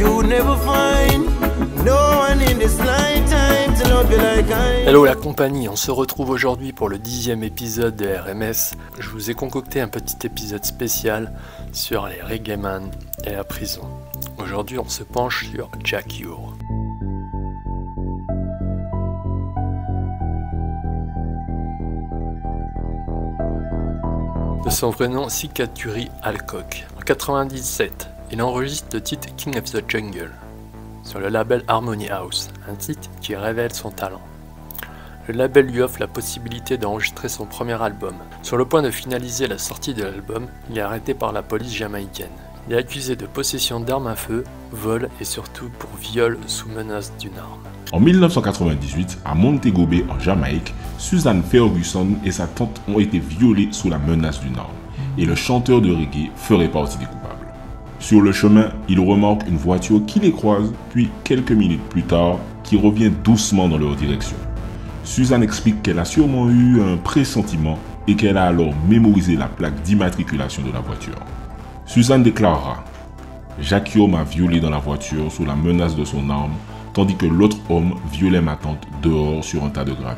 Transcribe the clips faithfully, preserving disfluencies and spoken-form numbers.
You never find no one in this lifetime to love you like I. Hello la compagnie, on se retrouve aujourd'hui pour le dixième épisode de R M S. Je vous ai concocté un petit épisode spécial sur les reggaeman et la prison. Aujourd'hui on se penche sur Jah Cure. De son vrai nom, Sikaturi Alcock. En quatre-vingt-dix-sept, il enregistre le titre King of the Jungle sur le label Harmony House, un titre qui révèle son talent. Le label lui offre la possibilité d'enregistrer son premier album. Sur le point de finaliser la sortie de l'album, il est arrêté par la police jamaïcaine. Il est accusé de possession d'armes à feu, vol et surtout pour viol sous menace d'une arme. En mille neuf cent quatre-vingt-dix-huit, à Montego Bay en Jamaïque, Suzanne Ferguson et sa tante ont été violées sous la menace d'une arme, et le chanteur de reggae ferait partie des coupables. Sur le chemin, il remarque une voiture qui les croise, puis quelques minutes plus tard, qui revient doucement dans leur direction. Suzanne explique qu'elle a sûrement eu un pressentiment et qu'elle a alors mémorisé la plaque d'immatriculation de la voiture. Suzanne déclarera « Jah Cure m'a violé dans la voiture sous la menace de son arme, tandis que l'autre homme violait ma tante dehors sur un tas de gravier. »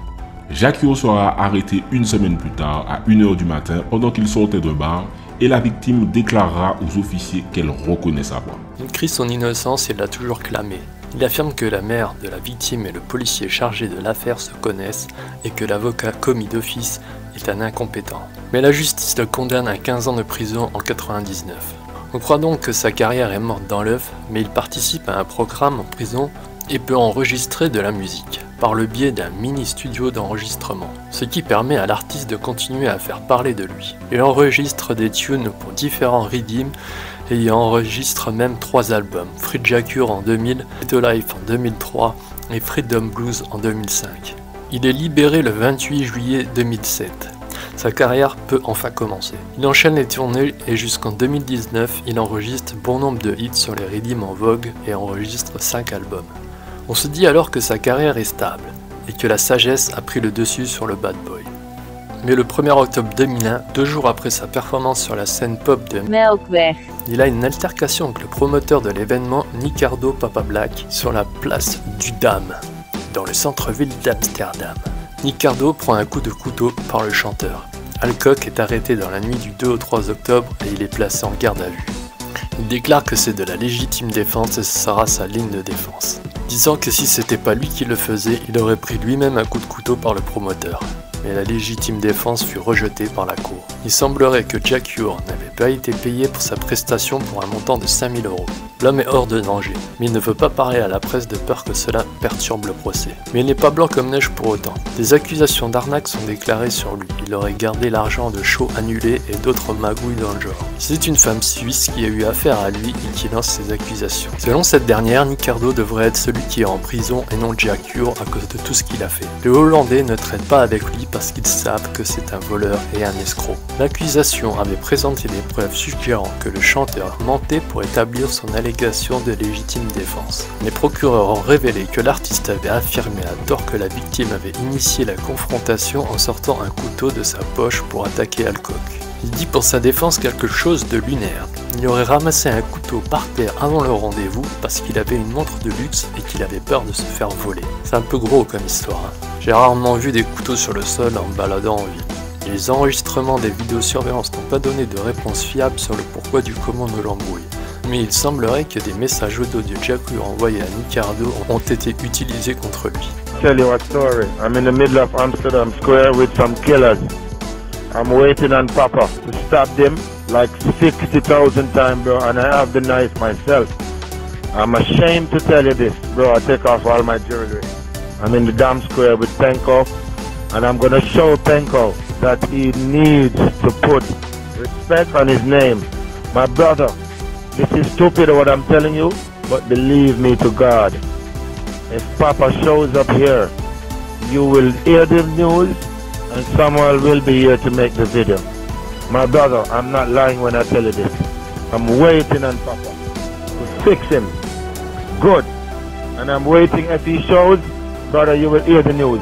Jah Cure sera arrêté une semaine plus tard à une heure du matin pendant qu'il sortait d'un bar et la victime déclarera aux officiers qu'elle reconnaît sa voix. Il crie son innocence et l'a toujours clamé. Il affirme que la mère de la victime et le policier chargé de l'affaire se connaissent et que l'avocat commis d'office est un incompétent. Mais la justice le condamne à quinze ans de prison en quatre-vingt-dix-neuf. On croit donc que sa carrière est morte dans l'œuf, mais il participe à un programme en prison et peut enregistrer de la musique, par le biais d'un mini-studio d'enregistrement, ce qui permet à l'artiste de continuer à faire parler de lui. Il enregistre des tunes pour différents rythmes et il enregistre même trois albums, Free Jah Cure en deux mille, To Life en deux mille trois et Freedom Blues en deux mille cinq. Il est libéré le vingt-huit juillet deux mille sept. Sa carrière peut enfin commencer. Il enchaîne les tournées et jusqu'en deux mille dix-neuf, il enregistre bon nombre de hits sur les rythmes en vogue et enregistre cinq albums. On se dit alors que sa carrière est stable et que la sagesse a pris le dessus sur le bad boy. Mais le premier octobre deux mille un, deux jours après sa performance sur la scène pop de Melkweg, il a une altercation avec le promoteur de l'événement Nicardo Papa Black sur la place du Dam, dans le centre-ville d'Amsterdam. Nicardo prend un coup de couteau par le chanteur. Alcock est arrêté dans la nuit du deux au trois octobre et il est placé en garde à vue. Il déclare que c'est de la légitime défense et ce sera sa ligne de défense, disant que si c'était pas lui qui le faisait, il aurait pris lui-même un coup de couteau par le promoteur. Mais la légitime défense fut rejetée par la cour. Il semblerait que Jah Cure n'avait pas été payé pour sa prestation pour un montant de cinq mille euros. L'homme est hors de danger, mais il ne veut pas parler à la presse de peur que cela perturbe le procès. Mais il n'est pas blanc comme neige pour autant. Des accusations d'arnaque sont déclarées sur lui. Il aurait gardé l'argent de shows annulés et d'autres magouilles dans le genre. C'est une femme suisse qui a eu affaire à lui et qui lance ces accusations. Selon cette dernière, Nicardo devrait être celui qui est en prison et non Jah Cure à cause de tout ce qu'il a fait. Les Hollandais ne traitent pas avec lui parce qu'ils savent que c'est un voleur et un escroc. L'accusation avait présenté des preuves suggérant que le chanteur mentait pour établir son allégation de légitime défense. Les procureurs ont révélé que l'artiste avait affirmé à tort que la victime avait initié la confrontation en sortant un couteau de sa poche pour attaquer Alcock. Il dit pour sa défense quelque chose de lunaire. Il aurait ramassé un couteau par terre avant le rendez-vous parce qu'il avait une montre de luxe et qu'il avait peur de se faire voler. C'est un peu gros comme histoire. Hein. J'ai rarement vu des couteaux sur le sol en me baladant en ville. Les enregistrements des vidéosurveillance n'ont pas donné de réponse fiable sur le pourquoi du comment de l'embrouille. Mais il semblerait que des messages audio de Jah Cure envoyés à Nicardo ont été utilisés contre lui. Tell you a story. I'm in the middle of Amsterdam Square with some killers. I'm waiting on Papa to stop them like sixty thousand times, bro, and I have the knife myself. I'm ashamed to tell you this, bro. I take off all my jewelry. I'm in the damn square with Penko, and I'm gonna show Penko that he needs to put respect on his name. My brother, this is stupid what I'm telling you, but believe me to God, if Papa shows up here, you will hear the news and someone will be here to make the video. My brother, I'm not lying when I tell you this. I'm waiting on Papa to fix him. Good. And I'm waiting if he shows, brother, you will hear the news.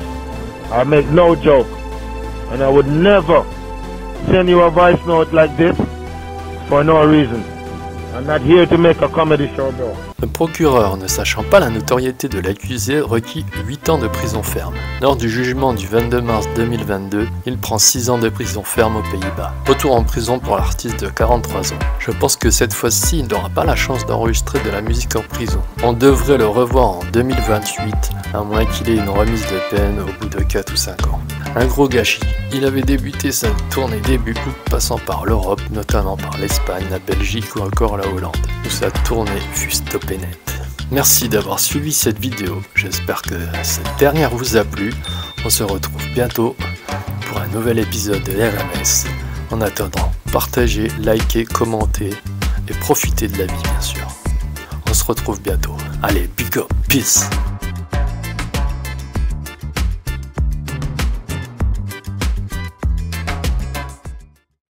I make no joke. And I would never send you a voice note like this for no reason. I'm not here to make a comedy show, bro. Le procureur, ne sachant pas la notoriété de l'accusé, requit huit ans de prison ferme. Lors du jugement du vingt-deux mars deux mille vingt-deux, il prend six ans de prison ferme aux Pays-Bas. Retour en prison pour l'artiste de quarante-trois ans. Je pense que cette fois-ci, il n'aura pas la chance d'enregistrer de la musique en prison. On devrait le revoir en deux mille vingt-huit, à moins qu'il ait une remise de peine au bout de quatre ou cinq ans. Un gros gâchis. Il avait débuté sa tournée début août, passant par l'Europe, notamment par l'Espagne, la Belgique ou encore la Hollande, où sa tournée fut stoppée net. Merci d'avoir suivi cette vidéo, j'espère que cette dernière vous a plu. On se retrouve bientôt pour un nouvel épisode de R M S. En attendant, partagez, likez, commentez et profitez de la vie bien sûr. On se retrouve bientôt. Allez, big up, peace.